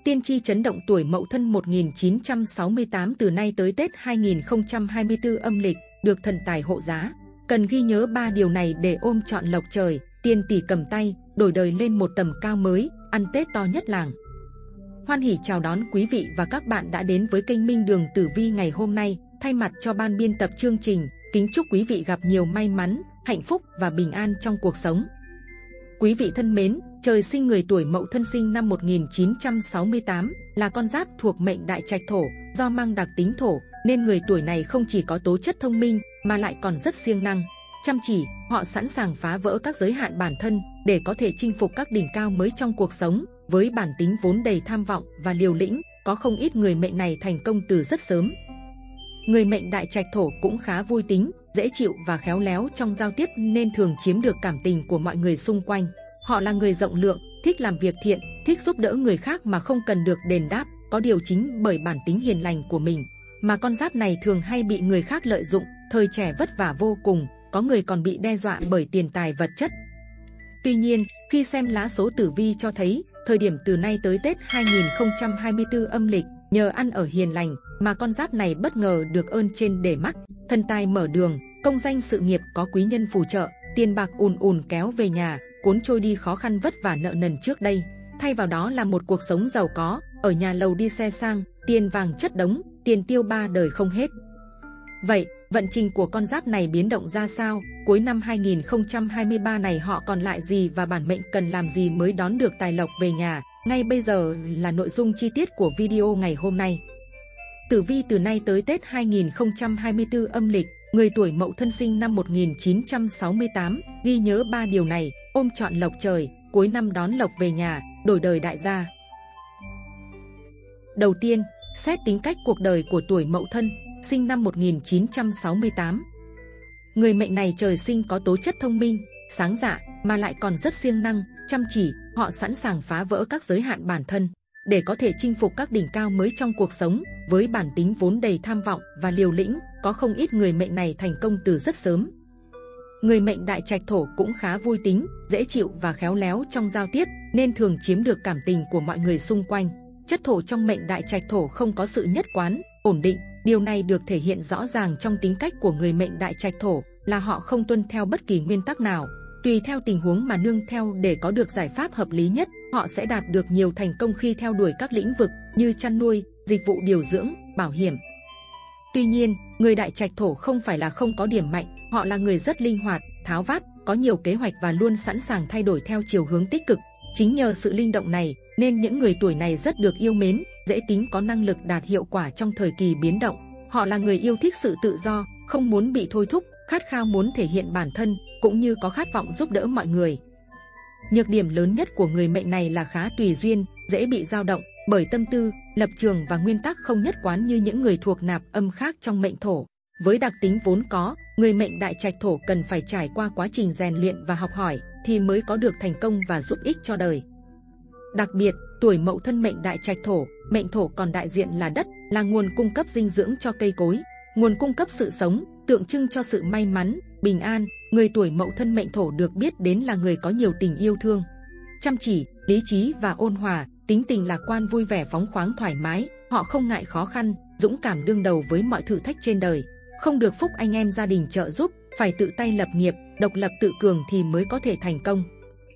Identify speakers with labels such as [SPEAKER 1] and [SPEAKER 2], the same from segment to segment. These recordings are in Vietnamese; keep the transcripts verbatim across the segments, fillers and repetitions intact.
[SPEAKER 1] Tiên tri chấn động tuổi Mậu Thân một nghìn chín trăm sáu mươi tám từ nay tới Tết hai nghìn không trăm hai mươi tư âm lịch, được thần tài hộ giá. Cần ghi nhớ ba điều này để ôm trọn lộc trời, tiền tỷ cầm tay, đổi đời lên một tầm cao mới, ăn Tết to nhất làng. Hoan hỉ chào đón quý vị và các bạn đã đến với kênh Minh Đường Tử Vi ngày hôm nay. Thay mặt cho ban biên tập chương trình, kính chúc quý vị gặp nhiều may mắn, hạnh phúc và bình an trong cuộc sống. Quý vị thân mến, trời sinh người tuổi Mậu Thân sinh năm một nghìn chín trăm sáu mươi tám, là con giáp thuộc mệnh Đại Trạch Thổ, do mang đặc tính thổ, nên người tuổi này không chỉ có tố chất thông minh, mà lại còn rất siêng năng, chăm chỉ. Họ sẵn sàng phá vỡ các giới hạn bản thân, để có thể chinh phục các đỉnh cao mới trong cuộc sống. Với bản tính vốn đầy tham vọng và liều lĩnh, có không ít người mệnh này thành công từ rất sớm. Người mệnh Đại Trạch Thổ cũng khá vui tính, dễ chịu và khéo léo trong giao tiếp, nên thường chiếm được cảm tình của mọi người xung quanh. Họ là người rộng lượng, thích làm việc thiện, thích giúp đỡ người khác mà không cần được đền đáp. Có điều chính bởi bản tính hiền lành của mình mà con giáp này thường hay bị người khác lợi dụng. Thời trẻ vất vả vô cùng, có người còn bị đe dọa bởi tiền tài vật chất. Tuy nhiên, khi xem lá số tử vi cho thấy, thời điểm từ nay tới Tết hai nghìn không trăm hai mươi tư âm lịch, nhờ ăn ở hiền lành mà con giáp này bất ngờ được ơn trên để mắt, thần tài mở đường, công danh sự nghiệp có quý nhân phù trợ, tiền bạc ùn ùn kéo về nhà, cuốn trôi đi khó khăn vất vả nợ nần trước đây. Thay vào đó là một cuộc sống giàu có, ở nhà lầu đi xe sang, tiền vàng chất đống, tiền tiêu ba đời không hết. Vậy, vận trình của con giáp này biến động ra sao? Cuối năm hai nghìn không trăm hai mươi ba này họ còn lại gì và bản mệnh cần làm gì mới đón được tài lộc về nhà? Ngay bây giờ là nội dung chi tiết của video ngày hôm nay. Tử vi từ nay tới Tết hai nghìn không trăm hai mươi tư âm lịch, người tuổi Mậu Thân sinh năm một nghìn chín trăm sáu mươi tám, ghi nhớ ba điều này, ôm trọn lộc trời, cuối năm đón lộc về nhà, đổi đời đại gia. Đầu tiên, xét tính cách cuộc đời của tuổi Mậu Thân, sinh năm một nghìn chín trăm sáu mươi tám. Người mệnh này trời sinh có tố chất thông minh, sáng dạ, mà lại còn rất siêng năng, chăm chỉ. Họ sẵn sàng phá vỡ các giới hạn bản thân, để có thể chinh phục các đỉnh cao mới trong cuộc sống. Với bản tính vốn đầy tham vọng và liều lĩnh, có không ít người mệnh này thành công từ rất sớm. Người mệnh Đại Trạch Thổ cũng khá vui tính, dễ chịu và khéo léo trong giao tiếp, nên thường chiếm được cảm tình của mọi người xung quanh. Chất thổ trong mệnh Đại Trạch Thổ không có sự nhất quán, ổn định. Điều này được thể hiện rõ ràng trong tính cách của người mệnh Đại Trạch Thổ, là họ không tuân theo bất kỳ nguyên tắc nào, tùy theo tình huống mà nương theo để có được giải pháp hợp lý nhất. Họ sẽ đạt được nhiều thành công khi theo đuổi các lĩnh vực như chăn nuôi, dịch vụ điều dưỡng, bảo hiểm. Tuy nhiên, người Đại Trạch Thổ không phải là không có điểm mạnh, họ là người rất linh hoạt, tháo vát, có nhiều kế hoạch và luôn sẵn sàng thay đổi theo chiều hướng tích cực. Chính nhờ sự linh động này, nên những người tuổi này rất được yêu mến, dễ tính, có năng lực đạt hiệu quả trong thời kỳ biến động. Họ là người yêu thích sự tự do, không muốn bị thôi thúc, khát khao muốn thể hiện bản thân, cũng như có khát vọng giúp đỡ mọi người. Nhược điểm lớn nhất của người mệnh này là khá tùy duyên, dễ bị dao động bởi tâm tư, lập trường và nguyên tắc không nhất quán như những người thuộc nạp âm khác trong mệnh thổ. Với đặc tính vốn có, người mệnh Đại Trạch Thổ cần phải trải qua quá trình rèn luyện và học hỏi thì mới có được thành công và giúp ích cho đời. Đặc biệt, tuổi Mậu Thân mệnh Đại Trạch Thổ, mệnh thổ còn đại diện là đất, là nguồn cung cấp dinh dưỡng cho cây cối, nguồn cung cấp sự sống, tượng trưng cho sự may mắn, bình an. Người tuổi Mậu Thân mệnh thổ được biết đến là người có nhiều tình yêu thương, chăm chỉ, lý trí và ôn hòa, tính tình lạc quan, vui vẻ, phóng khoáng, thoải mái. Họ không ngại khó khăn, dũng cảm đương đầu với mọi thử thách trên đời. Không được phúc anh em gia đình trợ giúp, phải tự tay lập nghiệp, độc lập tự cường thì mới có thể thành công.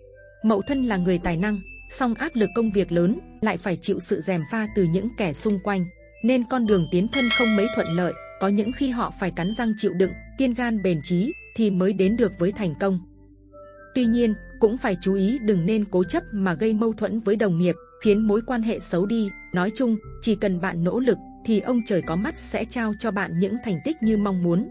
[SPEAKER 1] Mậu Thân là người tài năng, song áp lực công việc lớn, lại phải chịu sự gièm pha từ những kẻ xung quanh, nên con đường tiến thân không mấy thuận lợi. Có những khi họ phải cắn răng chịu đựng, kiên gan bền chí thì mới đến được với thành công. Tuy nhiên, cũng phải chú ý đừng nên cố chấp mà gây mâu thuẫn với đồng nghiệp, khiến mối quan hệ xấu đi. Nói chung, chỉ cần bạn nỗ lực thì ông trời có mắt sẽ trao cho bạn những thành tích như mong muốn.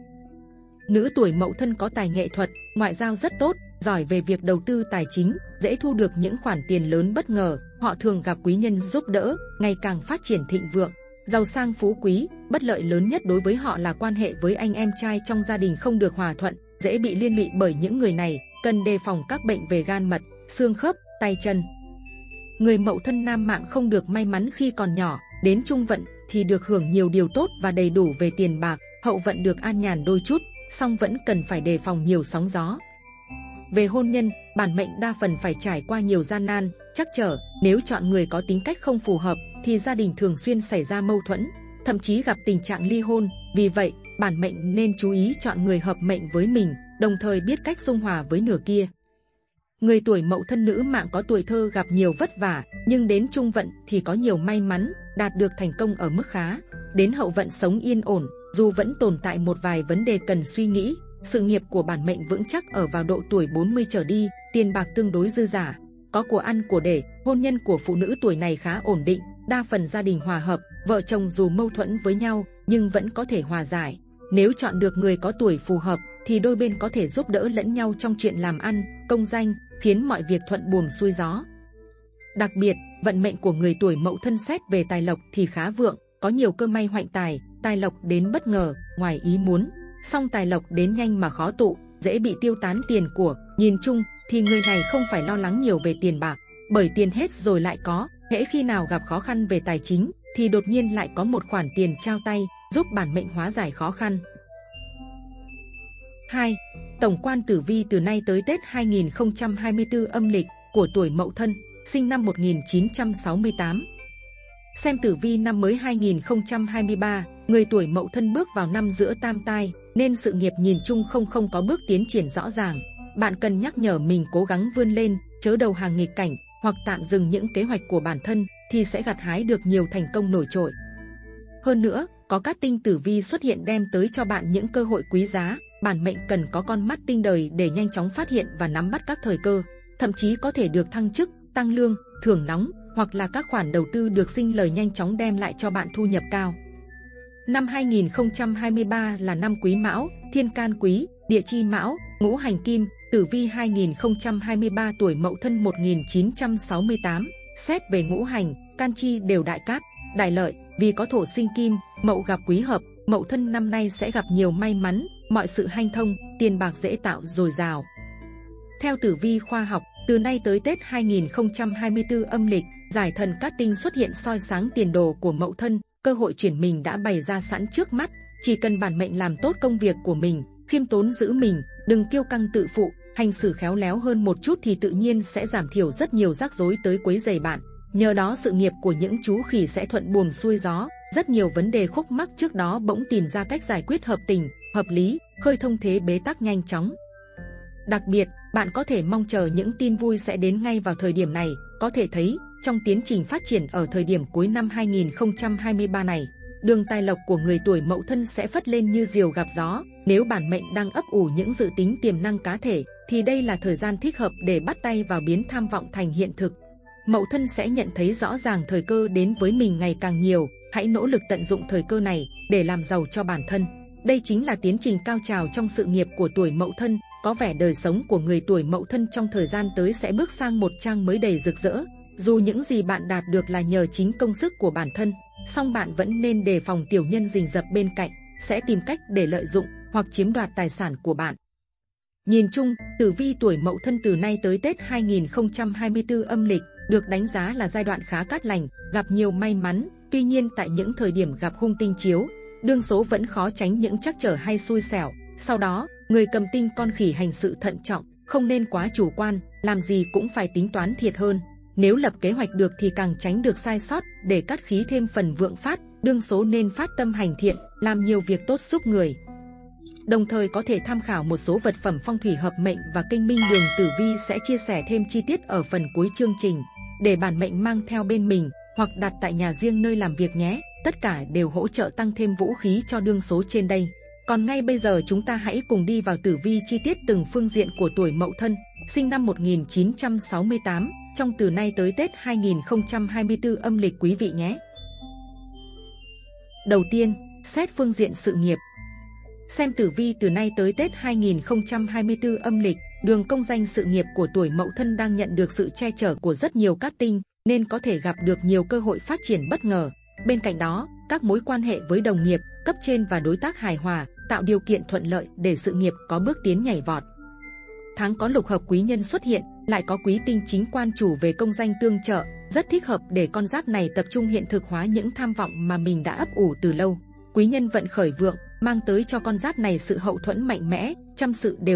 [SPEAKER 1] Nữ tuổi Mậu Thân có tài nghệ thuật, ngoại giao rất tốt, giỏi về việc đầu tư tài chính, dễ thu được những khoản tiền lớn bất ngờ. Họ thường gặp quý nhân giúp đỡ, ngày càng phát triển thịnh vượng, giàu sang phú quý. Bất lợi lớn nhất đối với họ là quan hệ với anh em trai trong gia đình không được hòa thuận, dễ bị liên lụy bởi những người này, cần đề phòng các bệnh về gan mật, xương khớp, tay chân. Người Mậu Thân nam mạng không được may mắn khi còn nhỏ, đến trung vận thì được hưởng nhiều điều tốt và đầy đủ về tiền bạc, hậu vận được an nhàn đôi chút, song vẫn cần phải đề phòng nhiều sóng gió. Về hôn nhân, bản mệnh đa phần phải trải qua nhiều gian nan, trắc trở. Nếu chọn người có tính cách không phù hợp, thì gia đình thường xuyên xảy ra mâu thuẫn, thậm chí gặp tình trạng ly hôn. Vì vậy, bản mệnh nên chú ý chọn người hợp mệnh với mình, đồng thời biết cách dung hòa với nửa kia. Người tuổi Mậu Thân nữ mạng có tuổi thơ gặp nhiều vất vả, nhưng đến trung vận thì có nhiều may mắn, đạt được thành công ở mức khá. Đến hậu vận sống yên ổn, dù vẫn tồn tại một vài vấn đề cần suy nghĩ. Sự nghiệp của bản mệnh vững chắc ở vào độ tuổi bốn mươi trở đi, tiền bạc tương đối dư dả, có của ăn của để. Hôn nhân của phụ nữ tuổi này khá ổn định, đa phần gia đình hòa hợp, vợ chồng dù mâu thuẫn với nhau nhưng vẫn có thể hòa giải. Nếu chọn được người có tuổi phù hợp thì đôi bên có thể giúp đỡ lẫn nhau trong chuyện làm ăn, công danh, khiến mọi việc thuận buồm xuôi gió. Đặc biệt, vận mệnh của người tuổi Mậu Thân xét về tài lộc thì khá vượng, có nhiều cơ may hoạnh tài, tài lộc đến bất ngờ, ngoài ý muốn. Song tài lộc đến nhanh mà khó tụ, dễ bị tiêu tán tiền của. Nhìn chung thì người này không phải lo lắng nhiều về tiền bạc, bởi tiền hết rồi lại có. Hễ khi nào gặp khó khăn về tài chính thì đột nhiên lại có một khoản tiền trao tay, giúp bản mệnh hóa giải khó khăn. hai. Tổng quan tử vi từ nay tới Tết hai nghìn không trăm hai mươi tư âm lịch của tuổi Mậu Thân, sinh năm một nghìn chín trăm sáu mươi tám. Xem tử vi năm mới hai nghìn không trăm hai mươi ba, người tuổi Mậu Thân bước vào năm giữa tam tai, nên sự nghiệp nhìn chung không không có bước tiến triển rõ ràng. Bạn cần nhắc nhở mình cố gắng vươn lên, chớ đầu hàng nghịch cảnh, hoặc tạm dừng những kế hoạch của bản thân, thì sẽ gặt hái được nhiều thành công nổi trội. Hơn nữa, có các tinh tử vi xuất hiện đem tới cho bạn những cơ hội quý giá. Bản mệnh cần có con mắt tinh đời để nhanh chóng phát hiện và nắm bắt các thời cơ, thậm chí có thể được thăng chức, tăng lương, thưởng nóng, hoặc là các khoản đầu tư được sinh lời nhanh chóng đem lại cho bạn thu nhập cao. Năm hai nghìn không trăm hai mươi ba là năm Quý Mão, thiên can Quý, địa chi Mão, ngũ hành Kim. Tử vi hai nghìn không trăm hai mươi ba tuổi Mậu Thân một nghìn chín trăm sáu mươi tám, xét về ngũ hành, can chi đều đại cát, đại lợi, vì có thổ sinh kim, Mậu gặp Quý hợp. Mậu Thân năm nay sẽ gặp nhiều may mắn, mọi sự hanh thông, tiền bạc dễ tạo dồi dào. Theo tử vi khoa học, từ nay tới Tết hai nghìn không trăm hai mươi tư âm lịch, giải thần cát tinh xuất hiện soi sáng tiền đồ của Mậu Thân, cơ hội chuyển mình đã bày ra sẵn trước mắt. Chỉ cần bản mệnh làm tốt công việc của mình, khiêm tốn giữ mình, đừng kiêu căng tự phụ, hành xử khéo léo hơn một chút thì tự nhiên sẽ giảm thiểu rất nhiều rắc rối tới quấy rầy bạn. Nhờ đó sự nghiệp của những chú khỉ sẽ thuận buồm xuôi gió, rất nhiều vấn đề khúc mắc trước đó bỗng tìm ra cách giải quyết hợp tình, hợp lý, khơi thông thế bế tắc nhanh chóng. Đặc biệt, bạn có thể mong chờ những tin vui sẽ đến ngay vào thời điểm này. Có thể thấy, trong tiến trình phát triển ở thời điểm cuối năm hai nghìn không trăm hai mươi ba này, đường tài lộc của người tuổi Mậu Thân sẽ phất lên như diều gặp gió. Nếu bản mệnh đang ấp ủ những dự tính tiềm năng cá thể, thì đây là thời gian thích hợp để bắt tay vào biến tham vọng thành hiện thực. Mậu Thân sẽ nhận thấy rõ ràng thời cơ đến với mình ngày càng nhiều. Hãy nỗ lực tận dụng thời cơ này để làm giàu cho bản thân. Đây chính là tiến trình cao trào trong sự nghiệp của tuổi Mậu Thân. Có vẻ đời sống của người tuổi Mậu Thân trong thời gian tới sẽ bước sang một trang mới đầy rực rỡ. Dù những gì bạn đạt được là nhờ chính công sức của bản thân, song bạn vẫn nên đề phòng tiểu nhân rình rập bên cạnh, sẽ tìm cách để lợi dụng hoặc chiếm đoạt tài sản của bạn. Nhìn chung, tử vi tuổi Mậu Thân từ nay tới Tết hai nghìn không trăm hai mươi tư âm lịch được đánh giá là giai đoạn khá cát lành, gặp nhiều may mắn. Tuy nhiên tại những thời điểm gặp hung tinh chiếu, đương số vẫn khó tránh những trắc trở hay xui xẻo. Sau đó, người cầm tinh con khỉ hành sự thận trọng, không nên quá chủ quan, làm gì cũng phải tính toán thiệt hơn. Nếu lập kế hoạch được thì càng tránh được sai sót, để cát khí thêm phần vượng phát. Đương số nên phát tâm hành thiện, làm nhiều việc tốt giúp người. Đồng thời có thể tham khảo một số vật phẩm phong thủy hợp mệnh và kênh Minh Đường Tử Vi sẽ chia sẻ thêm chi tiết ở phần cuối chương trình, để bản mệnh mang theo bên mình hoặc đặt tại nhà riêng nơi làm việc nhé. Tất cả đều hỗ trợ tăng thêm vũ khí cho đương số trên đây. Còn ngay bây giờ chúng ta hãy cùng đi vào tử vi chi tiết từng phương diện của tuổi Mậu Thân, sinh năm một nghìn chín trăm sáu mươi tám, trong từ nay tới Tết hai nghìn không trăm hai mươi tư âm lịch quý vị nhé. Đầu tiên, xét phương diện sự nghiệp. Xem tử vi từ nay tới Tết hai nghìn không trăm hai mươi tư âm lịch, đường công danh sự nghiệp của tuổi Mậu Thân đang nhận được sự che chở của rất nhiều cát tinh, nên có thể gặp được nhiều cơ hội phát triển bất ngờ. Bên cạnh đó, các mối quan hệ với đồng nghiệp, cấp trên và đối tác hài hòa, tạo điều kiện thuận lợi để sự nghiệp có bước tiến nhảy vọt. Tháng có lục hợp quý nhân xuất hiện, lại có quý tinh chính quan chủ về công danh tương trợ, rất thích hợp để con giáp này tập trung hiện thực hóa những tham vọng mà mình đã ấp ủ từ lâu. Quý nhân vận khởi vượng, mang tới cho con giáp này sự hậu thuẫn mạnh mẽ, trăm sự đều thuận,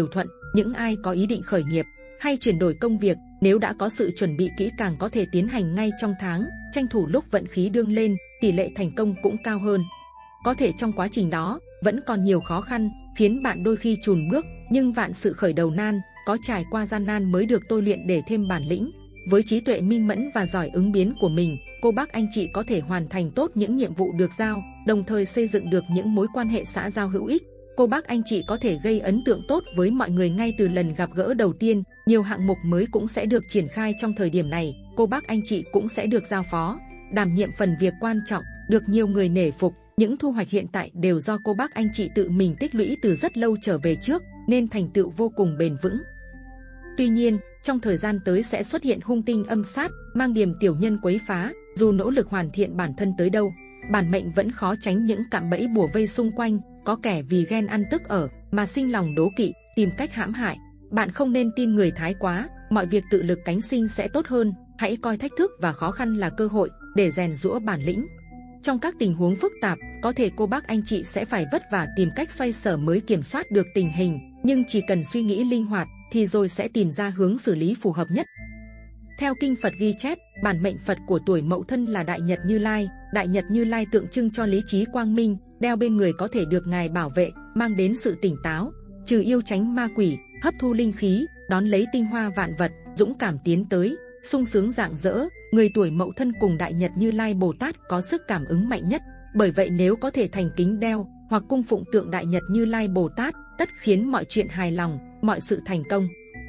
[SPEAKER 1] những ai có ý định khởi nghiệp hay chuyển đổi công việc, nếu đã có sự chuẩn bị kỹ càng có thể tiến hành ngay trong tháng, tranh thủ lúc vận khí đương lên, tỷ lệ thành công cũng cao hơn. Có thể trong quá trình đó, vẫn còn nhiều khó khăn, khiến bạn đôi khi chùn bước, nhưng vạn sự khởi đầu nan, có trải qua gian nan mới được tôi luyện để thêm bản lĩnh. Với trí tuệ minh mẫn và giỏi ứng biến của mình, cô bác anh chị có thể hoàn thành tốt những nhiệm vụ được giao, đồng thời xây dựng được những mối quan hệ xã giao hữu ích. Cô bác anh chị có thể gây ấn tượng tốt với mọi người ngay từ lần gặp gỡ đầu tiên. Nhiều hạng mục mới cũng sẽ được triển khai trong thời điểm này. Cô bác anh chị cũng sẽ được giao phó, đảm nhiệm phần việc quan trọng, được nhiều người nể phục. Những thu hoạch hiện tại đều do cô bác anh chị tự mình tích lũy từ rất lâu trở về trước, nên thành tựu vô cùng bền vững. Tuy nhiên, trong thời gian tới sẽ xuất hiện hung tinh âm sát, mang điểm tiểu nhân quấy phá. Dù nỗ lực hoàn thiện bản thân tới đâu, bản mệnh vẫn khó tránh những cạm bẫy bủa vây xung quanh. Có kẻ vì ghen ăn tức ở mà sinh lòng đố kỵ, tìm cách hãm hại. Bạn không nên tin người thái quá, mọi việc tự lực cánh sinh sẽ tốt hơn. Hãy coi thách thức và khó khăn là cơ hội để rèn giũa bản lĩnh. Trong các tình huống phức tạp, có thể cô bác anh chị sẽ phải vất vả tìm cách xoay sở mới kiểm soát được tình hình, nhưng chỉ cần suy nghĩ linh hoạt thì rồi sẽ tìm ra hướng xử lý phù hợp nhất. Theo kinh Phật ghi chép, bản mệnh Phật của tuổi Mậu Thân là Đại Nhật Như Lai. Đại Nhật Như Lai tượng trưng cho lý trí quang minh, đeo bên người có thể được Ngài bảo vệ, mang đến sự tỉnh táo, trừ yêu tránh ma quỷ, hấp thu linh khí, đón lấy tinh hoa vạn vật, dũng cảm tiến tới, sung sướng rạng rỡ. Người tuổi Mậu Thân cùng Đại Nhật Như Lai Bồ Tát có sức cảm ứng mạnh nhất. Bởi vậy nếu có thể thành kính đeo hoặc cung phụng tượng Đại Nhật Như Lai Bồ Tát, tất khiến mọi chuyện hài lòng, mọi sự thành công.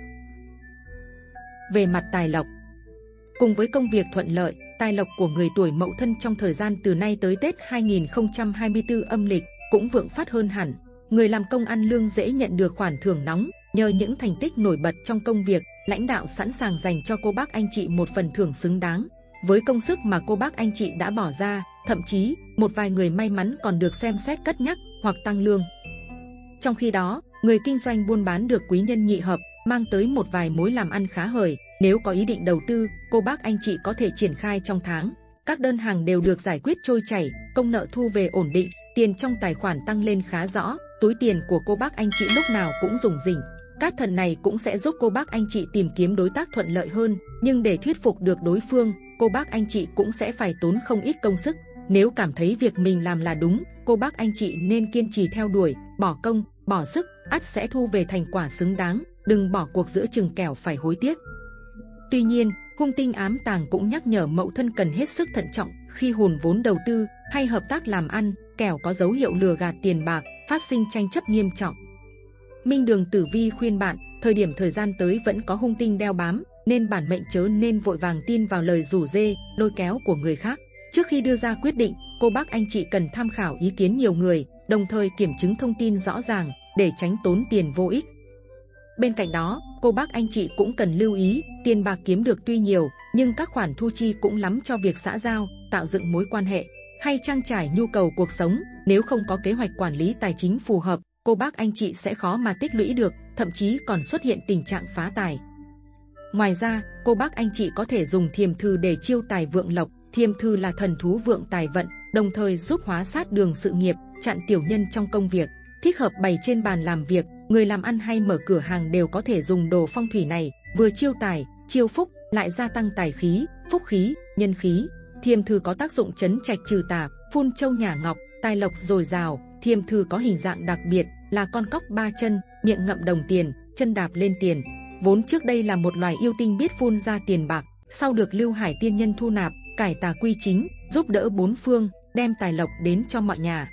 [SPEAKER 1] Về mặt tài lộc, cùng với công việc thuận lợi, tài lộc của người tuổi Mậu Thân trong thời gian từ nay tới Tết hai nghìn không trăm hai mươi tư âm lịch cũng vượng phát hơn hẳn. Người làm công ăn lương dễ nhận được khoản thưởng nóng. Nhờ những thành tích nổi bật trong công việc, lãnh đạo sẵn sàng dành cho cô bác anh chị một phần thưởng xứng đáng với công sức mà cô bác anh chị đã bỏ ra. Thậm chí, một vài người may mắn còn được xem xét cất nhắc hoặc tăng lương. Trong khi đó, người kinh doanh buôn bán được quý nhân nhị hợp, mang tới một vài mối làm ăn khá hời. Nếu có ý định đầu tư, cô bác anh chị có thể triển khai trong tháng. Các đơn hàng đều được giải quyết trôi chảy, công nợ thu về ổn định, tiền trong tài khoản tăng lên khá rõ, túi tiền của cô bác anh chị lúc nào cũng rủng rỉnh. Các thần này cũng sẽ giúp cô bác anh chị tìm kiếm đối tác thuận lợi hơn, nhưng để thuyết phục được đối phương, cô bác anh chị cũng sẽ phải tốn không ít công sức. Nếu cảm thấy việc mình làm là đúng, cô bác anh chị nên kiên trì theo đuổi, bỏ công, bỏ sức, ắt sẽ thu về thành quả xứng đáng. Đừng bỏ cuộc giữa chừng kẻo phải hối tiếc. Tuy nhiên, hung tinh ám tàng cũng nhắc nhở Mậu Thân cần hết sức thận trọng khi hùn vốn đầu tư hay hợp tác làm ăn, kẻo có dấu hiệu lừa gạt tiền bạc, phát sinh tranh chấp nghiêm trọng. Minh Đường Tử Vi khuyên bạn, thời điểm thời gian tới vẫn có hung tinh đeo bám, nên bản mệnh chớ nên vội vàng tin vào lời rủ rê, lôi kéo của người khác. Trước khi đưa ra quyết định, cô bác anh chị cần tham khảo ý kiến nhiều người, đồng thời kiểm chứng thông tin rõ ràng để tránh tốn tiền vô ích. Bên cạnh đó, cô bác anh chị cũng cần lưu ý, tiền bạc kiếm được tuy nhiều, nhưng các khoản thu chi cũng lắm cho việc xã giao, tạo dựng mối quan hệ, hay trang trải nhu cầu cuộc sống. Nếu không có kế hoạch quản lý tài chính phù hợp, cô bác anh chị sẽ khó mà tích lũy được, thậm chí còn xuất hiện tình trạng phá tài. Ngoài ra, cô bác anh chị có thể dùng thiềm thư để chiêu tài vượng lộc. Thiềm thư là thần thú vượng tài vận, đồng thời giúp hóa sát đường sự nghiệp, chặn tiểu nhân trong công việc. Thích hợp bày trên bàn làm việc, người làm ăn hay mở cửa hàng đều có thể dùng đồ phong thủy này, vừa chiêu tài, chiêu phúc, lại gia tăng tài khí, phúc khí, nhân khí. Thiềm thư có tác dụng trấn trạch trừ tà, phun châu nhả ngọc, tài lộc dồi dào. Thiềm thư có hình dạng đặc biệt là con cóc ba chân, miệng ngậm đồng tiền, chân đạp lên tiền. Vốn trước đây là một loài yêu tinh biết phun ra tiền bạc, sau được Lưu Hải tiên nhân thu nạp, cải tà quy chính, giúp đỡ bốn phương, đem tài lộc đến cho mọi nhà.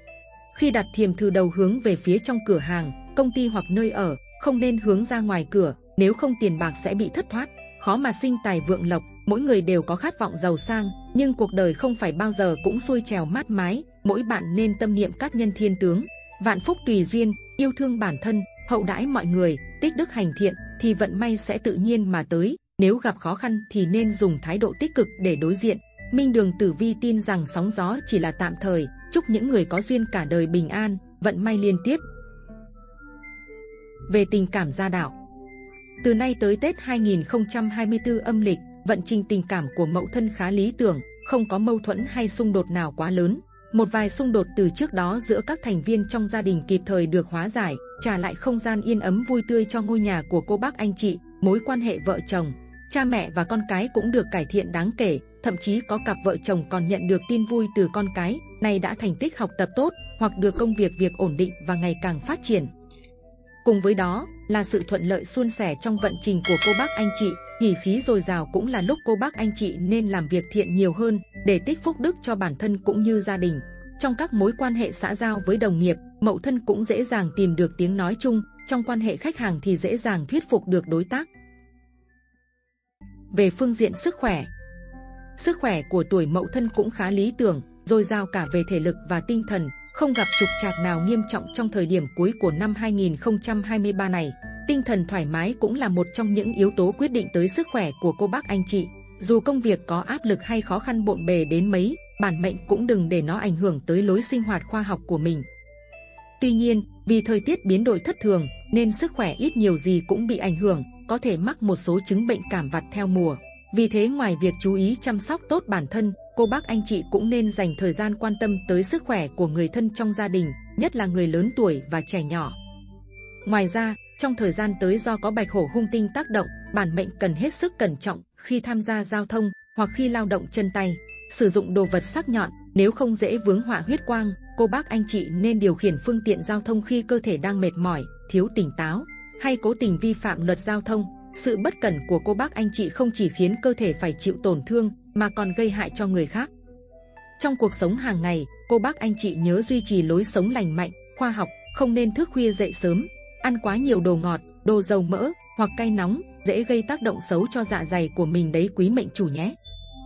[SPEAKER 1] Khi đặt thiềm thư đầu hướng về phía trong cửa hàng, công ty hoặc nơi ở, không nên hướng ra ngoài cửa, nếu không tiền bạc sẽ bị thất thoát, khó mà sinh tài vượng lộc. Mỗi người đều có khát vọng giàu sang, nhưng cuộc đời không phải bao giờ cũng xuôi trèo mát mái. Mỗi bạn nên tâm niệm các nhân thiên tướng, vạn phúc tùy duyên, yêu thương bản thân, hậu đãi mọi người, tích đức hành thiện, thì vận may sẽ tự nhiên mà tới. Nếu gặp khó khăn thì nên dùng thái độ tích cực để đối diện. Minh Đường Tử Vi tin rằng sóng gió chỉ là tạm thời, chúc những người có duyên cả đời bình an, vận may liên tiếp. Về tình cảm gia đạo, từ nay tới Tết hai nghìn không trăm hai mươi tư âm lịch, vận trình tình cảm của Mậu Thân khá lý tưởng, không có mâu thuẫn hay xung đột nào quá lớn. Một vài xung đột từ trước đó giữa các thành viên trong gia đình kịp thời được hóa giải, trả lại không gian yên ấm vui tươi cho ngôi nhà của cô bác anh chị. Mối quan hệ vợ chồng, cha mẹ và con cái cũng được cải thiện đáng kể, thậm chí có cặp vợ chồng còn nhận được tin vui từ con cái, này đã thành tích học tập tốt, hoặc được công việc việc ổn định và ngày càng phát triển. Cùng với đó là sự thuận lợi suôn sẻ trong vận trình của cô bác anh chị, hỉ khí dồi dào cũng là lúc cô bác anh chị nên làm việc thiện nhiều hơn để tích phúc đức cho bản thân cũng như gia đình. Trong các mối quan hệ xã giao với đồng nghiệp, Mậu Thân cũng dễ dàng tìm được tiếng nói chung, trong quan hệ khách hàng thì dễ dàng thuyết phục được đối tác. Về phương diện sức khỏe, sức khỏe của tuổi Mậu Thân cũng khá lý tưởng, dồi dào cả về thể lực và tinh thần, không gặp trục trặc nào nghiêm trọng trong thời điểm cuối của năm hai nghìn không trăm hai mươi ba này. Tinh thần thoải mái cũng là một trong những yếu tố quyết định tới sức khỏe của cô bác anh chị. Dù công việc có áp lực hay khó khăn bộn bề đến mấy, bản mệnh cũng đừng để nó ảnh hưởng tới lối sinh hoạt khoa học của mình. Tuy nhiên, vì thời tiết biến đổi thất thường, nên sức khỏe ít nhiều gì cũng bị ảnh hưởng, có thể mắc một số chứng bệnh cảm vặt theo mùa. Vì thế ngoài việc chú ý chăm sóc tốt bản thân, cô bác anh chị cũng nên dành thời gian quan tâm tới sức khỏe của người thân trong gia đình, nhất là người lớn tuổi và trẻ nhỏ. Ngoài ra, trong thời gian tới do có bạch hổ hung tinh tác động, bản mệnh cần hết sức cẩn trọng khi tham gia giao thông hoặc khi lao động chân tay, sử dụng đồ vật sắc nhọn, nếu không dễ vướng họa huyết quang. Cô bác anh chị nên điều khiển phương tiện giao thông khi cơ thể đang mệt mỏi, thiếu tỉnh táo hay cố tình vi phạm luật giao thông. Sự bất cẩn của cô bác anh chị không chỉ khiến cơ thể phải chịu tổn thương mà còn gây hại cho người khác. Trong cuộc sống hàng ngày, cô bác anh chị nhớ duy trì lối sống lành mạnh, khoa học, không nên thức khuya dậy sớm, ăn quá nhiều đồ ngọt, đồ dầu mỡ hoặc cay nóng, dễ gây tác động xấu cho dạ dày của mình đấy quý mệnh chủ nhé.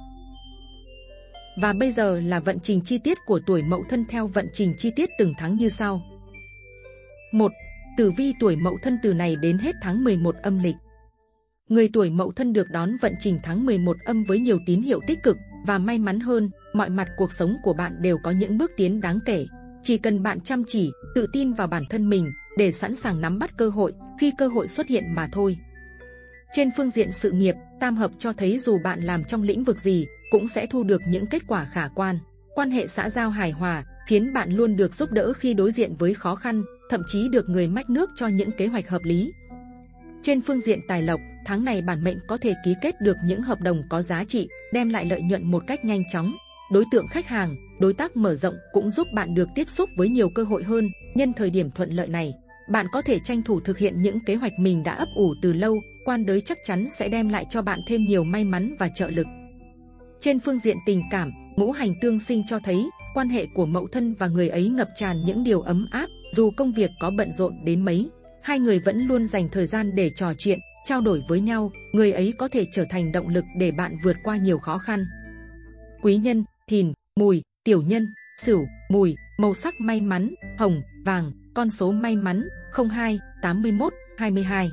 [SPEAKER 1] Và bây giờ là vận trình chi tiết của tuổi Mậu Thân theo vận trình chi tiết từng tháng như sau. một. Tử vi tuổi Mậu Thân từ này đến hết tháng mười một âm lịch. Người tuổi Mậu Thân được đón vận trình tháng mười một âm với nhiều tín hiệu tích cực và may mắn hơn, mọi mặt cuộc sống của bạn đều có những bước tiến đáng kể. Chỉ cần bạn chăm chỉ, tự tin vào bản thân mình để sẵn sàng nắm bắt cơ hội khi cơ hội xuất hiện mà thôi. Trên phương diện sự nghiệp, tam hợp cho thấy dù bạn làm trong lĩnh vực gì cũng sẽ thu được những kết quả khả quan. Quan hệ xã giao hài hòa khiến bạn luôn được giúp đỡ khi đối diện với khó khăn, thậm chí được người mách nước cho những kế hoạch hợp lý. Trên phương diện tài lộc, tháng này bản mệnh có thể ký kết được những hợp đồng có giá trị, đem lại lợi nhuận một cách nhanh chóng. Đối tượng khách hàng, đối tác mở rộng cũng giúp bạn được tiếp xúc với nhiều cơ hội hơn. Nhân thời điểm thuận lợi này, bạn có thể tranh thủ thực hiện những kế hoạch mình đã ấp ủ từ lâu. Quan đới chắc chắn sẽ đem lại cho bạn thêm nhiều may mắn và trợ lực. Trên phương diện tình cảm, ngũ hành tương sinh cho thấy quan hệ của Mậu Thân và người ấy ngập tràn những điều ấm áp. Dù công việc có bận rộn đến mấy, hai người vẫn luôn dành thời gian để trò chuyện, trao đổi với nhau. Người ấy có thể trở thành động lực để bạn vượt qua nhiều khó khăn. Quý nhân, Thìn, Mùi, Tiểu nhân, Sửu, Mùi. Màu sắc may mắn, hồng, vàng. Con số may mắn, không hai, tám mươi mốt, hai mươi hai.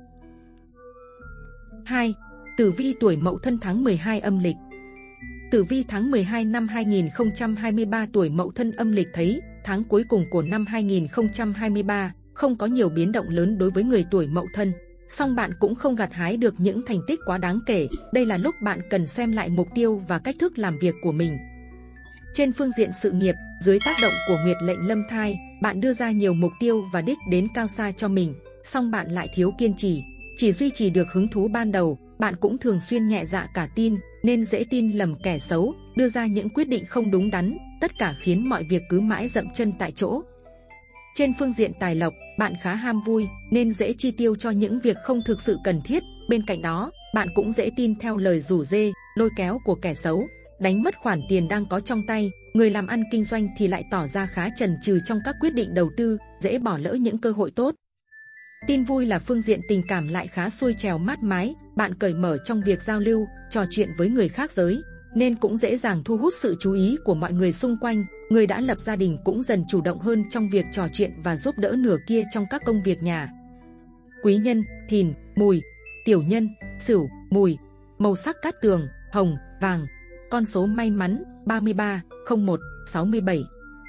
[SPEAKER 1] hai. Tử vi tuổi Mậu Thân tháng mười hai âm lịch. Tử vi tháng mười hai năm hai nghìn không trăm hai mươi ba tuổi Mậu Thân âm lịch thấy tháng cuối cùng của năm hai nghìn không trăm hai mươi ba không có nhiều biến động lớn đối với người tuổi Mậu Thân, song bạn cũng không gặt hái được những thành tích quá đáng kể. Đây là lúc bạn cần xem lại mục tiêu và cách thức làm việc của mình. Trên phương diện sự nghiệp, dưới tác động của Nguyệt lệnh lâm thai, bạn đưa ra nhiều mục tiêu và đích đến cao xa cho mình, song bạn lại thiếu kiên trì, chỉ duy trì được hứng thú ban đầu. Bạn cũng thường xuyên nhẹ dạ cả tin, nên dễ tin lầm kẻ xấu, đưa ra những quyết định không đúng đắn, tất cả khiến mọi việc cứ mãi dậm chân tại chỗ. Trên phương diện tài lộc, bạn khá ham vui, nên dễ chi tiêu cho những việc không thực sự cần thiết. Bên cạnh đó, bạn cũng dễ tin theo lời rủ rê, lôi kéo của kẻ xấu, đánh mất khoản tiền đang có trong tay. Người làm ăn kinh doanh thì lại tỏ ra khá chần chừ trong các quyết định đầu tư, dễ bỏ lỡ những cơ hội tốt. Tin vui là phương diện tình cảm lại khá xuôi trèo mát mái, bạn cởi mở trong việc giao lưu, trò chuyện với người khác giới, nên cũng dễ dàng thu hút sự chú ý của mọi người xung quanh. Người đã lập gia đình cũng dần chủ động hơn trong việc trò chuyện và giúp đỡ nửa kia trong các công việc nhà. Quý nhân, Thìn, Mùi. Tiểu nhân, Sửu, Mùi. Màu sắc cát tường, hồng, vàng. Con số may mắn, ba mươi ba, không một, sáu mươi bảy.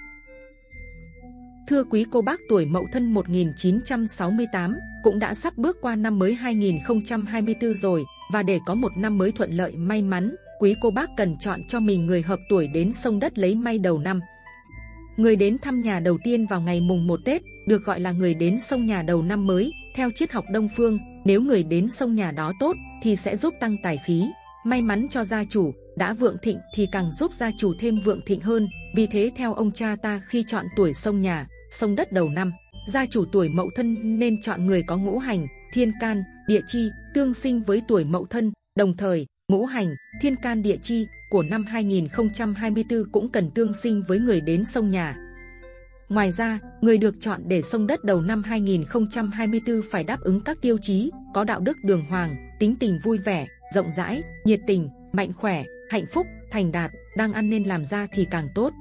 [SPEAKER 1] Thưa quý cô bác tuổi Mậu Thân một nghìn chín trăm sáu mươi tám, cũng đã sắp bước qua năm mới hai nghìn không trăm hai mươi tư rồi, và để có một năm mới thuận lợi may mắn, quý cô bác cần chọn cho mình người hợp tuổi đến xông đất lấy may đầu năm. Người đến thăm nhà đầu tiên vào ngày mùng một Tết được gọi là người đến xông nhà đầu năm mới. Theo triết học Đông phương, nếu người đến xông nhà đó tốt thì sẽ giúp tăng tài khí, may mắn cho gia chủ. Đã vượng thịnh thì càng giúp gia chủ thêm vượng thịnh hơn. Vì thế theo ông cha ta, khi chọn tuổi xông nhà, xông đất đầu năm, gia chủ tuổi Mậu Thân nên chọn người có ngũ hành, thiên can, địa chi tương sinh với tuổi Mậu Thân. Đồng thời, ngũ hành, thiên can, địa chi của năm hai nghìn không trăm hai mươi tư cũng cần tương sinh với người đến xông nhà. Ngoài ra, người được chọn để xông đất đầu năm hai nghìn không trăm hai mươi tư phải đáp ứng các tiêu chí: có đạo đức đường hoàng, tính tình vui vẻ, rộng rãi, nhiệt tình, mạnh khỏe, hạnh phúc, thành đạt, đang ăn nên làm ra thì càng tốt.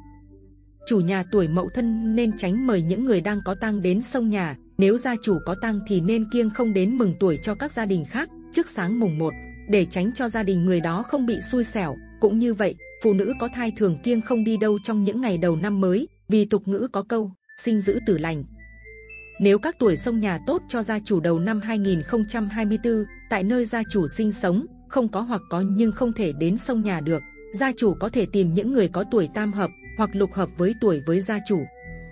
[SPEAKER 1] Chủ nhà tuổi Mậu Thân nên tránh mời những người đang có tang đến xông nhà. Nếu gia chủ có tang thì nên kiêng không đến mừng tuổi cho các gia đình khác trước sáng mùng một, để tránh cho gia đình người đó không bị xui xẻo. Cũng như vậy, phụ nữ có thai thường kiêng không đi đâu trong những ngày đầu năm mới, vì tục ngữ có câu sinh giữ tử lành. Nếu các tuổi xông nhà tốt cho gia chủ đầu năm hai nghìn không trăm hai mươi tư, tại nơi gia chủ sinh sống không có hoặc có nhưng không thể đến xông nhà được, gia chủ có thể tìm những người có tuổi tam hợp hoặc lục hợp với tuổi với gia chủ.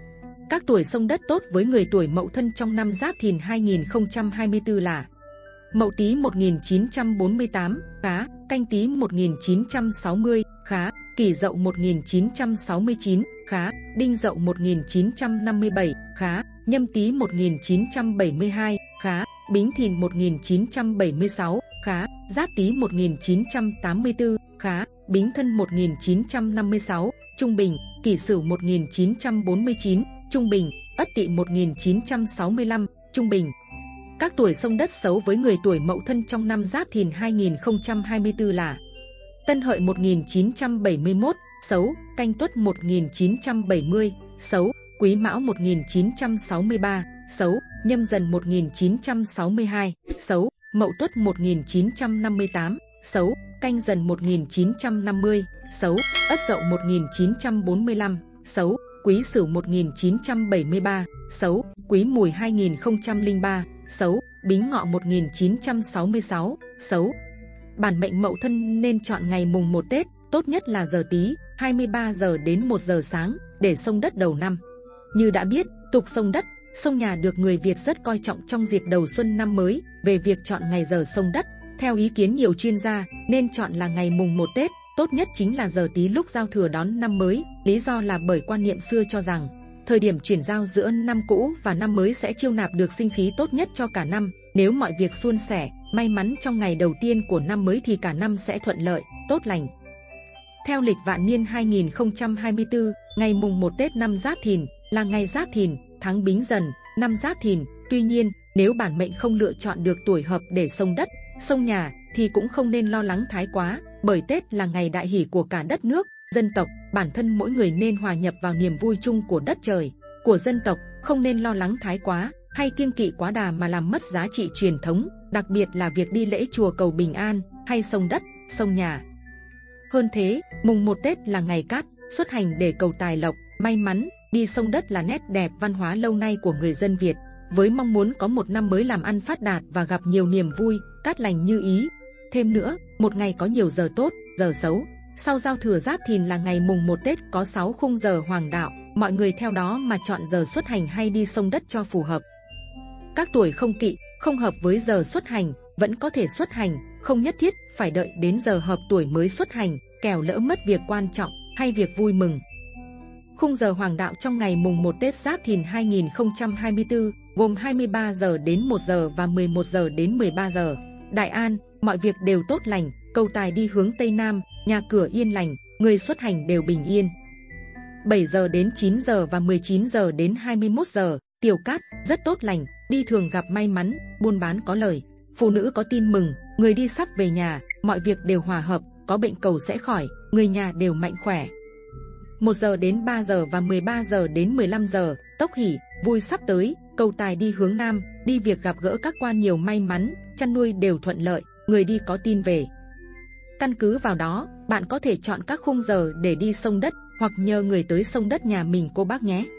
[SPEAKER 1] Các tuổi xông đất tốt với người tuổi Mậu Thân trong năm Giáp Thìn hai nghìn không trăm hai mươi tư là: Mậu Tý một nghìn chín trăm bốn mươi tám, khá; Canh Tý một nghìn chín trăm sáu mươi, khá; Kỷ Dậu một nghìn chín trăm sáu mươi chín, khá; Đinh Dậu một nghìn chín trăm năm mươi bảy, khá; Nhâm Tý một nghìn chín trăm bảy mươi hai, khá; Bính Thìn một nghìn chín trăm bảy mươi sáu, khá; Giáp Tý một nghìn chín trăm tám mươi tư, khá; Bính Thân một nghìn chín trăm năm mươi sáu, trung bình; Kỷ Sửu một nghìn chín trăm bốn mươi chín, trung bình; Ất Tỵ một nghìn chín trăm sáu mươi lăm, trung bình. Các tuổi xông đất xấu với người tuổi Mậu Thân trong năm Giáp Thìn hai nghìn không trăm hai mươi tư là: Tân Hợi một nghìn chín trăm bảy mươi mốt, xấu; Canh Tuất một nghìn chín trăm bảy mươi, xấu; Quý Mão một nghìn chín trăm sáu mươi ba, xấu; Nhâm Dần một nghìn chín trăm sáu mươi hai, xấu; Mậu Tuất một nghìn chín trăm năm mươi tám, xấu; Canh Dần một nghìn chín trăm năm mươi, xấu; Ất Dậu một nghìn chín trăm bốn mươi lăm, xấu; Quý Sửu một nghìn chín trăm bảy mươi ba, xấu; Quý Mùi hai nghìn không trăm lẻ ba, xấu; Bính Ngọ một nghìn chín trăm sáu mươi sáu, xấu. Bản mệnh Mậu Thân nên chọn ngày mùng một Tết, tốt nhất là giờ Tý, hai mươi ba giờ đến một giờ sáng, để xông đất đầu năm. Như đã biết, tục xông đất, xông nhà được người Việt rất coi trọng trong dịp đầu xuân năm mới. Về việc chọn ngày giờ xông đất, theo ý kiến nhiều chuyên gia, nên chọn là ngày mùng một Tết, tốt nhất chính là giờ Tý lúc giao thừa đón năm mới. Lý do là bởi quan niệm xưa cho rằng, thời điểm chuyển giao giữa năm cũ và năm mới sẽ chiêu nạp được sinh khí tốt nhất cho cả năm. Nếu mọi việc suôn sẻ, may mắn trong ngày đầu tiên của năm mới thì cả năm sẽ thuận lợi, tốt lành. Theo lịch vạn niên hai nghìn không trăm hai mươi tư, ngày mùng một Tết năm Giáp Thìn là ngày Giáp Thìn, tháng Bính Dần, năm Giáp Thìn. Tuy nhiên, nếu bản mệnh không lựa chọn được tuổi hợp để xông đất, xông nhà thì cũng không nên lo lắng thái quá, bởi Tết là ngày đại hỷ của cả đất nước, dân tộc. Bản thân mỗi người nên hòa nhập vào niềm vui chung của đất trời, của dân tộc, không nên lo lắng thái quá hay kiêng kỵ quá đà mà làm mất giá trị truyền thống, đặc biệt là việc đi lễ chùa cầu bình an hay xông đất, xông nhà. Hơn thế, mùng một Tết là ngày cát, xuất hành để cầu tài lộc, may mắn. Đi xông đất là nét đẹp văn hóa lâu nay của người dân Việt, với mong muốn có một năm mới làm ăn phát đạt và gặp nhiều niềm vui, cát lành như ý. Thêm nữa, một ngày có nhiều giờ tốt, giờ xấu. Sau giao thừa Giáp Thìn là ngày mùng một Tết có sáu khung giờ hoàng đạo, mọi người theo đó mà chọn giờ xuất hành hay đi xông đất cho phù hợp. Các tuổi không kỵ, không hợp với giờ xuất hành, vẫn có thể xuất hành, không nhất thiết phải đợi đến giờ hợp tuổi mới xuất hành, kẻo lỡ mất việc quan trọng hay việc vui mừng. Khung giờ hoàng đạo trong ngày mùng một Tết Giáp Thìn hai nghìn không trăm hai mươi tư gồm hai mươi ba giờ đến một giờ và mười một giờ đến mười ba giờ. Đại an, mọi việc đều tốt lành, cầu tài đi hướng Tây Nam, nhà cửa yên lành, người xuất hành đều bình yên. bảy giờ đến chín giờ và mười chín giờ đến hai mươi mốt giờ, tiểu cát, rất tốt lành, đi thường gặp may mắn, buôn bán có lời, phụ nữ có tin mừng, người đi sắp về nhà, mọi việc đều hòa hợp, có bệnh cầu sẽ khỏi, người nhà đều mạnh khỏe. một giờ đến ba giờ và mười ba giờ đến mười lăm giờ, tốc hỷ, vui sắp tới, cầu tài đi hướng Nam, đi việc gặp gỡ các quan nhiều may mắn, chăn nuôi đều thuận lợi, người đi có tin về. Căn cứ vào đó, bạn có thể chọn các khung giờ để đi xông đất, hoặc nhờ người tới xông đất nhà mình cô bác nhé.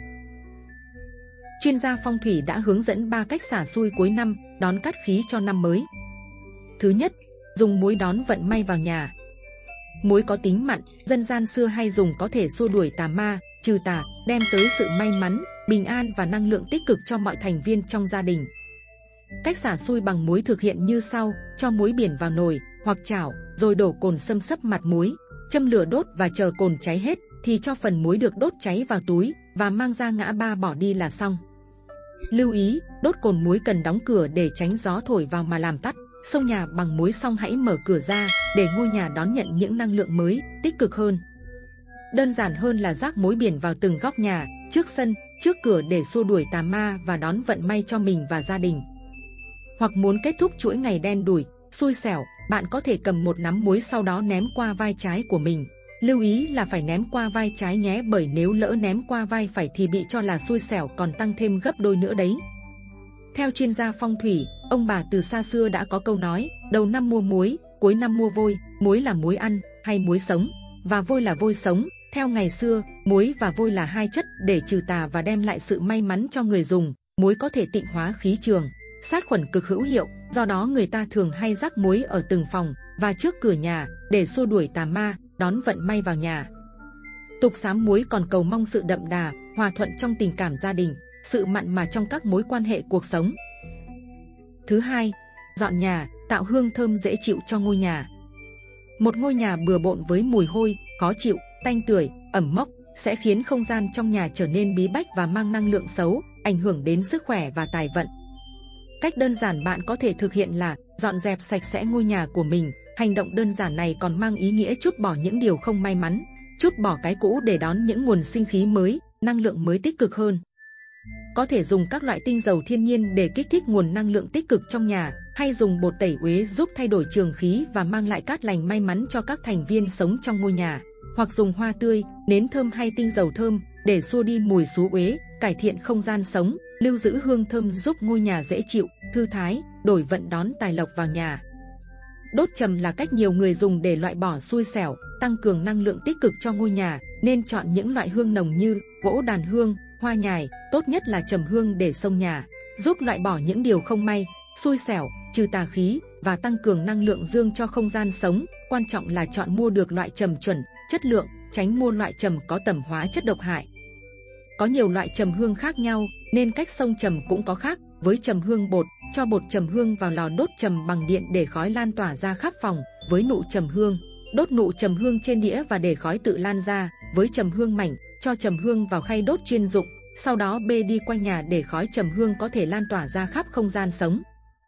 [SPEAKER 1] Chuyên gia phong thủy đã hướng dẫn ba cách xả xui cuối năm, đón cát khí cho năm mới. Thứ nhất, dùng muối đón vận may vào nhà. Muối có tính mặn, dân gian xưa hay dùng có thể xua đuổi tà ma, trừ tà, đem tới sự may mắn, bình an và năng lượng tích cực cho mọi thành viên trong gia đình. Cách xả xui bằng muối thực hiện như sau: cho muối biển vào nồi hoặc chảo, rồi đổ cồn xâm xấp mặt muối, châm lửa đốt và chờ cồn cháy hết thì cho phần muối được đốt cháy vào túi và mang ra ngã ba bỏ đi là xong. Lưu ý, đốt cồn muối cần đóng cửa để tránh gió thổi vào mà làm tắt. Xông nhà bằng muối xong hãy mở cửa ra để ngôi nhà đón nhận những năng lượng mới, tích cực hơn. Đơn giản hơn là rắc muối biển vào từng góc nhà, trước sân, trước cửa để xua đuổi tà ma và đón vận may cho mình và gia đình. Hoặc muốn kết thúc chuỗi ngày đen đủi, xui xẻo, bạn có thể cầm một nắm muối sau đó ném qua vai trái của mình. Lưu ý là phải ném qua vai trái nhé, bởi nếu lỡ ném qua vai phải thì bị cho là xui xẻo còn tăng thêm gấp đôi nữa đấy. Theo chuyên gia phong thủy, ông bà từ xa xưa đã có câu nói, đầu năm mua muối, cuối năm mua vôi. Muối là muối ăn hay muối sống, và vôi là vôi sống. Theo ngày xưa, muối và vôi là hai chất để trừ tà và đem lại sự may mắn cho người dùng. Muối có thể tịnh hóa khí trường, sát khuẩn cực hữu hiệu, do đó người ta thường hay rắc muối ở từng phòng và trước cửa nhà để xua đuổi tà ma, đón vận may vào nhà. Tục sám muối còn cầu mong sự đậm đà, hòa thuận trong tình cảm gia đình, sự mặn mà trong các mối quan hệ cuộc sống. Thứ hai, dọn nhà, tạo hương thơm dễ chịu cho ngôi nhà. Một ngôi nhà bừa bộn với mùi hôi, khó chịu, tanh tưởi, ẩm mốc sẽ khiến không gian trong nhà trở nên bí bách và mang năng lượng xấu, ảnh hưởng đến sức khỏe và tài vận. Cách đơn giản bạn có thể thực hiện là dọn dẹp sạch sẽ ngôi nhà của mình. Hành động đơn giản này còn mang ý nghĩa trút bỏ những điều không may mắn, trút bỏ cái cũ để đón những nguồn sinh khí mới, năng lượng mới tích cực hơn. Có thể dùng các loại tinh dầu thiên nhiên để kích thích nguồn năng lượng tích cực trong nhà, hay dùng bột tẩy uế giúp thay đổi trường khí và mang lại cát lành may mắn cho các thành viên sống trong ngôi nhà. Hoặc dùng hoa tươi, nến thơm hay tinh dầu thơm để xua đi mùi xú uế, cải thiện không gian sống, lưu giữ hương thơm giúp ngôi nhà dễ chịu, thư thái, đổi vận đón tài lộc vào nhà. Đốt trầm là cách nhiều người dùng để loại bỏ xui xẻo, tăng cường năng lượng tích cực cho ngôi nhà, nên chọn những loại hương nồng như gỗ đàn hương, hoa nhài, tốt nhất là trầm hương để xông nhà, giúp loại bỏ những điều không may, xui xẻo, trừ tà khí và tăng cường năng lượng dương cho không gian sống. Quan trọng là chọn mua được loại trầm chuẩn, chất lượng, tránh mua loại trầm có tẩm hóa chất độc hại. Có nhiều loại trầm hương khác nhau nên cách xông trầm cũng có khác. Với trầm hương bột, cho bột trầm hương vào lò đốt trầm bằng điện để khói lan tỏa ra khắp phòng. Với nụ trầm hương, đốt nụ trầm hương trên đĩa và để khói tự lan ra. Với trầm hương mảnh, cho trầm hương vào khay đốt chuyên dụng, sau đó bê đi quanh nhà để khói trầm hương có thể lan tỏa ra khắp không gian sống.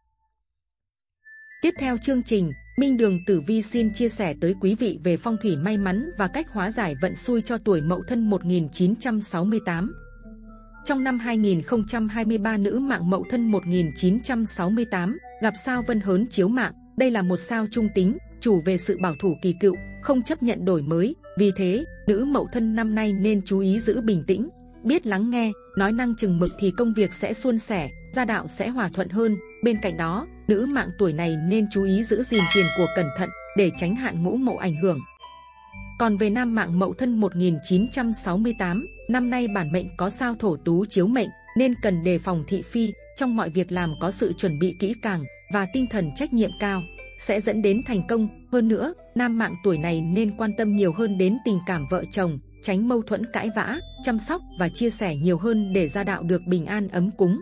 [SPEAKER 1] Tiếp theo chương trình, Minh Đường Tử Vi xin chia sẻ tới quý vị về phong thủy may mắn và cách hóa giải vận xui cho tuổi Mậu Thân một nghìn chín trăm sáu mươi tám. Trong năm hai nghìn không trăm hai mươi ba, nữ mạng Mậu Thân một nghìn chín trăm sáu mươi tám gặp sao Vân Hớn chiếu mạng. Đây là một sao trung tính, chủ về sự bảo thủ kỳ cựu, không chấp nhận đổi mới. Vì thế, nữ Mậu Thân năm nay nên chú ý giữ bình tĩnh, biết lắng nghe, nói năng chừng mực thì công việc sẽ suôn sẻ, gia đạo sẽ hòa thuận hơn. Bên cạnh đó, nữ mạng tuổi này nên chú ý giữ gìn tiền của cẩn thận để tránh hạn ngũ mậu ảnh hưởng. Còn về nam mạng Mậu Thân một nghìn chín trăm sáu mươi tám, năm nay bản mệnh có sao Thổ Tú chiếu mệnh nên cần đề phòng thị phi. Trong mọi việc làm có sự chuẩn bị kỹ càng và tinh thần trách nhiệm cao sẽ dẫn đến thành công. Hơn nữa, nam mạng tuổi này nên quan tâm nhiều hơn đến tình cảm vợ chồng, tránh mâu thuẫn cãi vã, chăm sóc và chia sẻ nhiều hơn để gia đạo được bình an ấm cúng.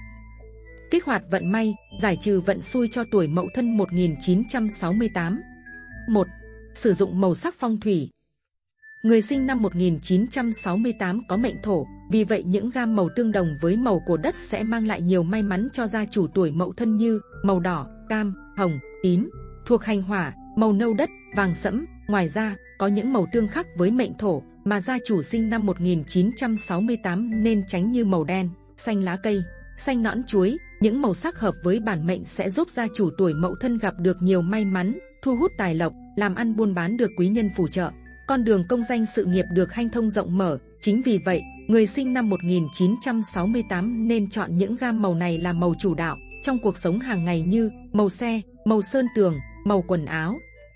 [SPEAKER 1] Kích hoạt vận may, giải trừ vận xui cho tuổi Mậu Thân một nghìn chín trăm sáu mươi tám. một. Sử dụng màu sắc phong thủy. Người sinh năm một nghìn chín trăm sáu mươi tám có mệnh Thổ, vì vậy những gam màu tương đồng với màu của đất sẽ mang lại nhiều may mắn cho gia chủ tuổi Mậu Thân như màu đỏ, cam, hồng, tím. Thuộc hành hỏa, màu nâu đất, vàng sẫm. Ngoài ra, có những màu tương khắc với mệnh Thổ mà gia chủ sinh năm một nghìn chín trăm sáu mươi tám nên tránh như màu đen, xanh lá cây, xanh nõn chuối. Những màu sắc hợp với bản mệnh sẽ giúp gia chủ tuổi Mậu Thân gặp được nhiều may mắn, thu hút tài lộc, làm ăn buôn bán được quý nhân phù trợ, con đường công danh sự nghiệp được hanh thông rộng mở. Chính vì vậy, người sinh năm một nghìn chín trăm sáu mươi tám nên chọn những gam màu này làm màu chủ đạo trong cuộc sống hàng ngày như màu xe, màu sơn tường, màu quần áo.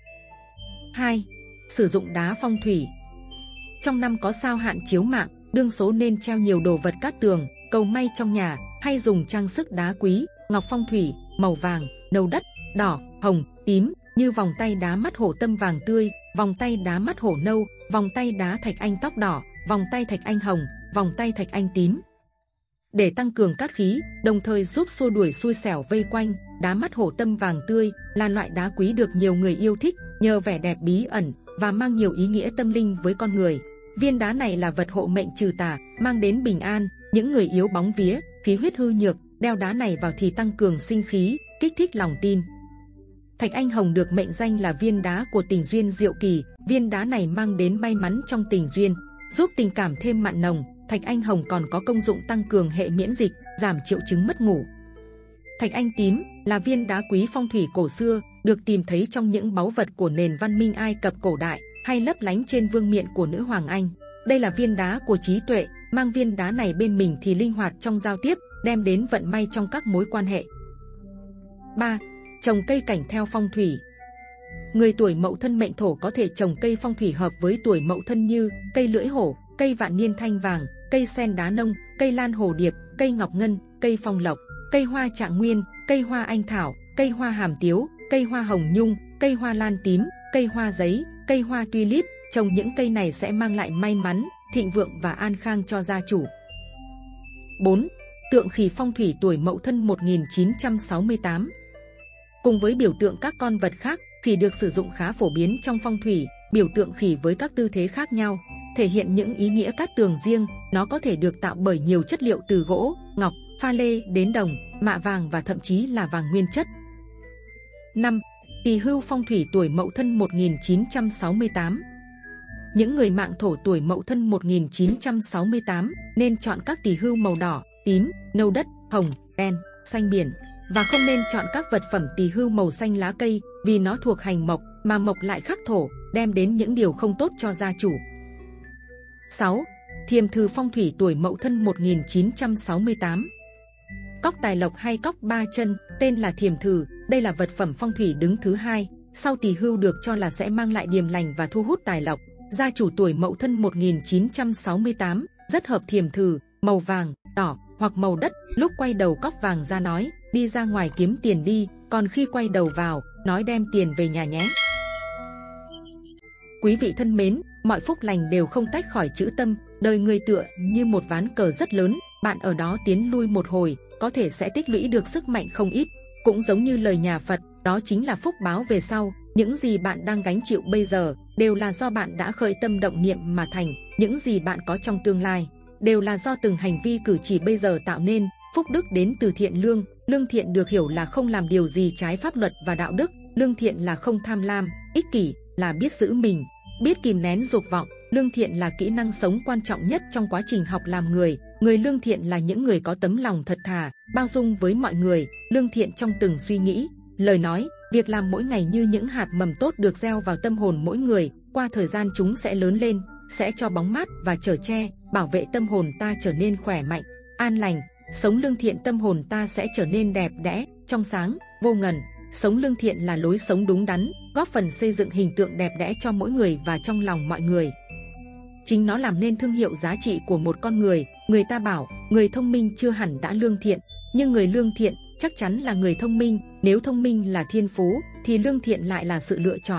[SPEAKER 1] hai. Sử dụng đá phong thủy. Trong năm có sao hạn chiếu mạng, đương số nên treo nhiều đồ vật cát tường, cầu may trong nhà, hay dùng trang sức đá quý, ngọc phong thủy, màu vàng, nâu đất, đỏ, hồng, tím, như vòng tay đá mắt hổ tâm vàng tươi, vòng tay đá mắt hổ nâu, vòng tay đá thạch anh tóc đỏ, vòng tay thạch anh hồng, vòng tay thạch anh tím. Để tăng cường cát khí, đồng thời giúp xua đuổi xui xẻo vây quanh, đá mắt hổ tâm vàng tươi là loại đá quý được nhiều người yêu thích, nhờ vẻ đẹp bí ẩn và mang nhiều ý nghĩa tâm linh với con người. Viên đá này là vật hộ mệnh trừ tà, mang đến bình an. Những người yếu bóng vía, khí huyết hư nhược, đeo đá này vào thì tăng cường sinh khí, kích thích lòng tin. Thạch anh hồng được mệnh danh là viên đá của tình duyên diệu kỳ. Viên đá này mang đến may mắn trong tình duyên, giúp tình cảm thêm mặn nồng. Thạch anh hồng còn có công dụng tăng cường hệ miễn dịch, giảm triệu chứng mất ngủ. Thạch anh tím là viên đá quý phong thủy cổ xưa, được tìm thấy trong những báu vật của nền văn minh Ai Cập cổ đại, hay lấp lánh trên vương miện của nữ hoàng Anh. Đây là viên đá của trí tuệ, mang viên đá này bên mình thì linh hoạt trong giao tiếp, đem đến vận may trong các mối quan hệ. ba. Trồng cây cảnh theo phong thủy. Người tuổi Mậu Thân mệnh thổ có thể trồng cây phong thủy hợp với tuổi Mậu Thân như cây lưỡi hổ, cây vạn niên thanh vàng, cây sen đá nông, cây lan hồ điệp, cây ngọc ngân, cây phong lộc, cây hoa trạng nguyên, cây hoa anh thảo, cây hoa hàm tiếu, cây hoa hồng nhung, cây hoa lan tím, cây hoa giấy, cây hoa tulip. Trồng những cây này sẽ mang lại may mắn, thịnh vượng và an khang cho gia chủ. bốn. Tượng khỉ phong thủy tuổi Mậu Thân một nghìn chín trăm sáu mươi tám. Cùng với biểu tượng các con vật khác, khỉ được sử dụng khá phổ biến trong phong thủy. Biểu tượng khỉ với các tư thế khác nhau, thể hiện những ý nghĩa cát tường riêng. Nó có thể được tạo bởi nhiều chất liệu từ gỗ, ngọc, pha lê đến đồng, mạ vàng và thậm chí là vàng nguyên chất. năm. Tỳ hưu phong thủy tuổi Mậu Thân một nghìn chín trăm sáu mươi tám. Những người mạng thổ tuổi Mậu Thân một nghìn chín trăm sáu mươi tám nên chọn các tỳ hưu màu đỏ, tím, nâu đất, hồng, đen, xanh biển, và không nên chọn các vật phẩm tỳ hưu màu xanh lá cây vì nó thuộc hành mộc, mà mộc lại khắc thổ, đem đến những điều không tốt cho gia chủ. sáu. Thiềm thừ phong thủy tuổi Mậu Thân một nghìn chín trăm sáu mươi tám. Cóc tài lộc hay cóc ba chân, tên là thiềm thừ, đây là vật phẩm phong thủy đứng thứ hai, sau tỳ hưu, được cho là sẽ mang lại điềm lành và thu hút tài lộc. Gia chủ tuổi Mậu Thân một nghìn chín trăm sáu mươi tám rất hợp thiềm thừ, màu vàng, đỏ hoặc màu đất. Lúc quay đầu cóc vàng ra nói, đi ra ngoài kiếm tiền đi, còn khi quay đầu vào, nói đem tiền về nhà nhé. Quý vị thân mến, mọi phúc lành đều không tách khỏi chữ tâm. Đời người tựa như một ván cờ rất lớn, bạn ở đó tiến lui một hồi, có thể sẽ tích lũy được sức mạnh không ít. Cũng giống như lời nhà Phật, đó chính là phúc báo về sau. Những gì bạn đang gánh chịu bây giờ đều là do bạn đã khởi tâm động niệm mà thành. Những gì bạn có trong tương lai đều là do từng hành vi cử chỉ bây giờ tạo nên. Phúc đức đến từ thiện lương. Lương thiện được hiểu là không làm điều gì trái pháp luật và đạo đức. Lương thiện là không tham lam, ích kỷ, là biết giữ mình, biết kìm nén dục vọng. Lương thiện là kỹ năng sống quan trọng nhất trong quá trình học làm người. Người lương thiện là những người có tấm lòng thật thà, bao dung với mọi người. Lương thiện trong từng suy nghĩ, lời nói, việc làm mỗi ngày như những hạt mầm tốt được gieo vào tâm hồn mỗi người. Qua thời gian chúng sẽ lớn lên, sẽ cho bóng mát và chở che, bảo vệ tâm hồn ta trở nên khỏe mạnh, an lành. Sống lương thiện, tâm hồn ta sẽ trở nên đẹp đẽ, trong sáng, vô ngần. Sống lương thiện là lối sống đúng đắn, góp phần xây dựng hình tượng đẹp đẽ cho mỗi người và trong lòng mọi người. Chính nó làm nên thương hiệu giá trị của một con người. Người ta bảo, người thông minh chưa hẳn đã lương thiện, nhưng người lương thiện chắc chắn là người thông minh. Nếu thông minh là thiên phú, thì lương thiện lại là sự lựa chọn.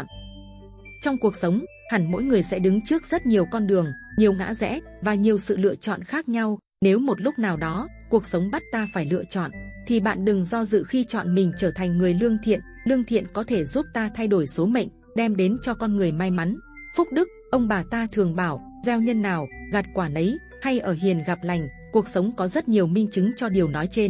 [SPEAKER 1] Trong cuộc sống, hẳn mỗi người sẽ đứng trước rất nhiều con đường, nhiều ngã rẽ và nhiều sự lựa chọn khác nhau. Nếu một lúc nào đó, cuộc sống bắt ta phải lựa chọn, thì bạn đừng do dự khi chọn mình trở thành người lương thiện. Lương thiện có thể giúp ta thay đổi số mệnh, đem đến cho con người may mắn, phúc đức. Ông bà ta thường bảo, gieo nhân nào, gặt quả nấy, hay ở hiền gặp lành. Cuộc sống có rất nhiều minh chứng cho điều nói trên.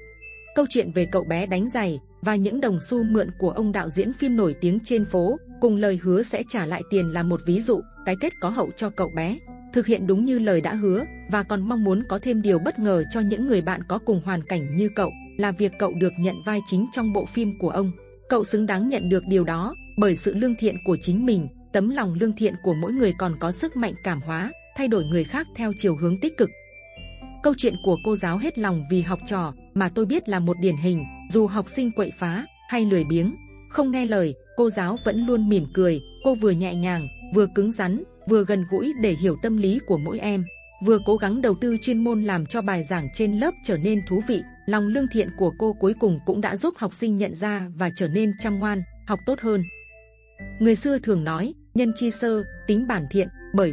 [SPEAKER 1] Câu chuyện về cậu bé đánh giày và những đồng xu mượn của ông đạo diễn phim nổi tiếng trên phố, cùng lời hứa sẽ trả lại tiền là một ví dụ. Cái kết có hậu cho cậu bé thực hiện đúng như lời đã hứa, và còn mong muốn có thêm điều bất ngờ cho những người bạn có cùng hoàn cảnh như cậu, là việc cậu được nhận vai chính trong bộ phim của ông. Cậu xứng đáng nhận được điều đó bởi sự lương thiện của chính mình. Tấm lòng lương thiện của mỗi người còn có sức mạnh cảm hóa, thay đổi người khác theo chiều hướng tích cực. Câu chuyện của cô giáo hết lòng vì học trò mà tôi biết là một điển hình. Dù học sinh quậy phá hay lười biếng, không nghe lời, cô giáo vẫn luôn mỉm cười. Cô vừa nhẹ nhàng, vừa cứng rắn, vừa gần gũi để hiểu tâm lý của mỗi em, vừa cố gắng đầu tư chuyên môn làm cho bài giảng trên lớp trở nên thú vị. Lòng lương thiện của cô cuối cùng cũng đã giúp học sinh nhận ra và trở nên chăm ngoan, học tốt hơn. Người xưa thường nói, nhân chi sơ, tính bản thiện. Bởi vậy,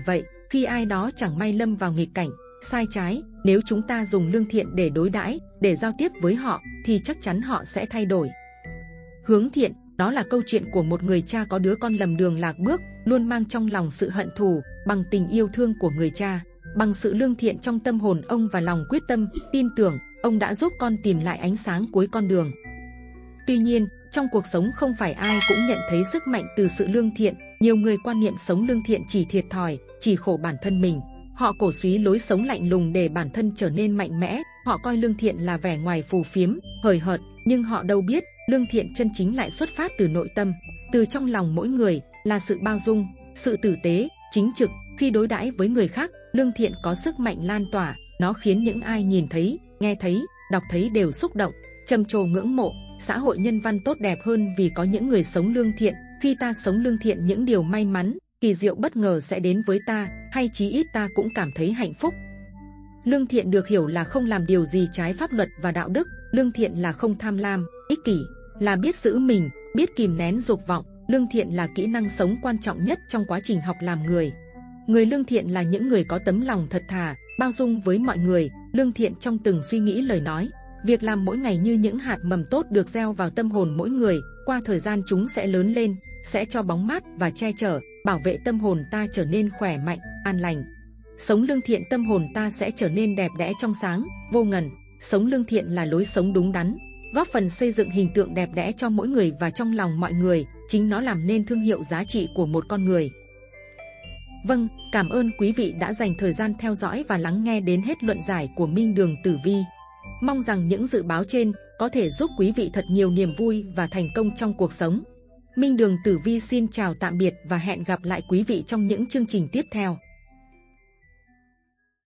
[SPEAKER 1] Khi ai đó chẳng may lâm vào nghịch cảnh, sai trái, nếu chúng ta dùng lương thiện để đối đãi, để giao tiếp với họ, thì chắc chắn họ sẽ thay đổi. Hướng thiện, đó là câu chuyện của một người cha có đứa con lầm đường lạc bước, luôn mang trong lòng sự hận thù. Bằng tình yêu thương của người cha, bằng sự lương thiện trong tâm hồn ông và lòng quyết tâm, tin tưởng, ông đã giúp con tìm lại ánh sáng cuối con đường. Tuy nhiên, trong cuộc sống không phải ai cũng nhận thấy sức mạnh từ sự lương thiện. Nhiều người quan niệm sống lương thiện chỉ thiệt thòi, chỉ khổ bản thân mình. Họ cổ suý lối sống lạnh lùng để bản thân trở nên mạnh mẽ. Họ coi lương thiện là vẻ ngoài phù phiếm, hời hợt, nhưng họ đâu biết, lương thiện chân chính lại xuất phát từ nội tâm, từ trong lòng mỗi người, là sự bao dung, sự tử tế, chính trực. Khi đối đãi với người khác, lương thiện có sức mạnh lan tỏa, nó khiến những ai nhìn thấy, nghe thấy, đọc thấy đều xúc động, trầm trồ ngưỡng mộ. Xã hội nhân văn tốt đẹp hơn vì có những người sống lương thiện. Khi ta sống lương thiện, những điều may mắn, kỳ diệu bất ngờ sẽ đến với ta, hay chí ít ta cũng cảm thấy hạnh phúc. Lương thiện được hiểu là không làm điều gì trái pháp luật và đạo đức. Lương thiện là không tham lam, ích kỷ, là biết giữ mình, biết kìm nén dục vọng. Lương thiện là kỹ năng sống quan trọng nhất trong quá trình học làm người. Người lương thiện là những người có tấm lòng thật thà, bao dung với mọi người, lương thiện trong từng suy nghĩ lời nói. Việc làm mỗi ngày như những hạt mầm tốt được gieo vào tâm hồn mỗi người, qua thời gian chúng sẽ lớn lên, sẽ cho bóng mát và che chở, bảo vệ tâm hồn ta trở nên khỏe mạnh, an lành. Sống lương thiện, tâm hồn ta sẽ trở nên đẹp đẽ trong sáng, vô ngần. Sống lương thiện là lối sống đúng đắn, góp phần xây dựng hình tượng đẹp đẽ cho mỗi người và trong lòng mọi người, chính nó làm nên thương hiệu giá trị của một con người. Vâng, cảm ơn quý vị đã dành thời gian theo dõi và lắng nghe đến hết luận giải của Minh Đường Tử Vi. Mong rằng những dự báo trên có thể giúp quý vị thật nhiều niềm vui và thành công trong cuộc sống. Minh Đường Tử Vi xin chào tạm biệt và hẹn gặp lại quý vị trong những chương trình tiếp theo.